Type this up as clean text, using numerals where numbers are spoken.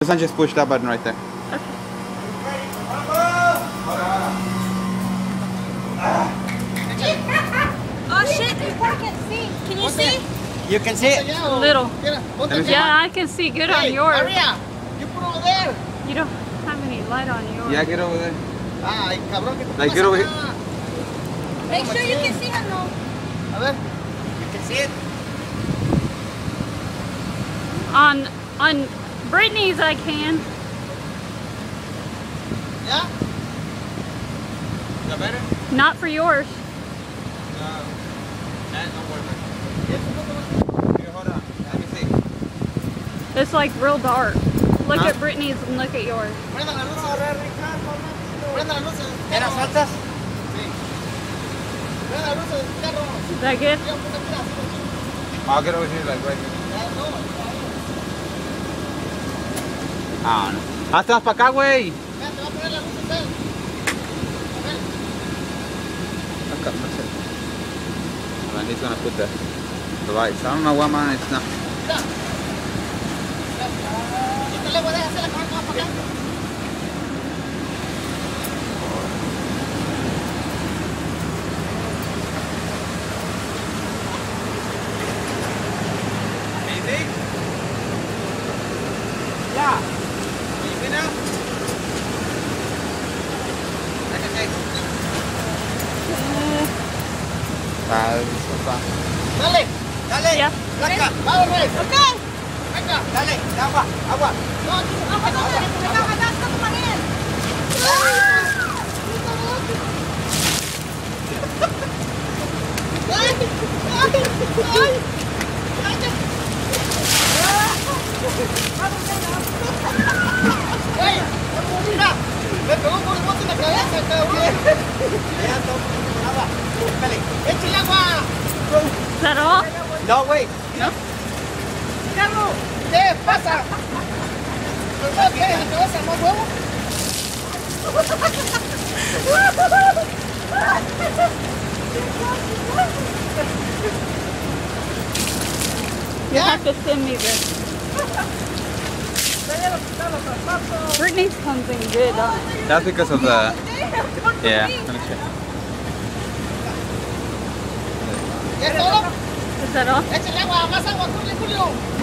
Son just push that button right there. Okay. Oh shit, you can't see. Can you see? You can see it? A little. see. Yeah, I can see good on yours. Maria, you put over there. You don't have any light on yours. Yeah, get over there. Ay, cabrón, que te Like, get over here. Make sure you can see her now. A ver. You can see it? On Brittany's I can. Yeah? Is that better? Not for yours. No. That don't work. Here, hold on. Let me see. It's like real dark. Look Huh? at Brittany's and look at yours. Prenda las luces. Prenda las luces. ¿Eran altas? Sí. Prenda las luces del carro. Is that good? I'll get over here, like right here. Ah, no. Hasta más para acá, güey. Ya, te va a poner las luces él. A ver. Acá, no sé. And he's gonna put the lights. I don't know why mine is not. Mira. Quítale, güey, déjase la cámara más para acá. Easy? Yeah. Easy now? I can take it. Dale, dale. Yeah. Blanca, vamos, güey. Okay. Venga, dale, agua, agua. No, acá está tu manera. ¡Ey! ¡Mira! ¡Me pegó con el bote en la cabeza, cabrón! Ya, toma, agua. Dale, échale agua. Is that all? No, güey. No? ¡Carlos! ¿Qué pasa? ¿No qué? ¿Te vas a armar huevo? You have to send me this. Brittany's comes in good on it. That's because of the. Yeah. Let me check. ¿Ya es todo? Is that all? Échale agua, más agua, Julio, Julio.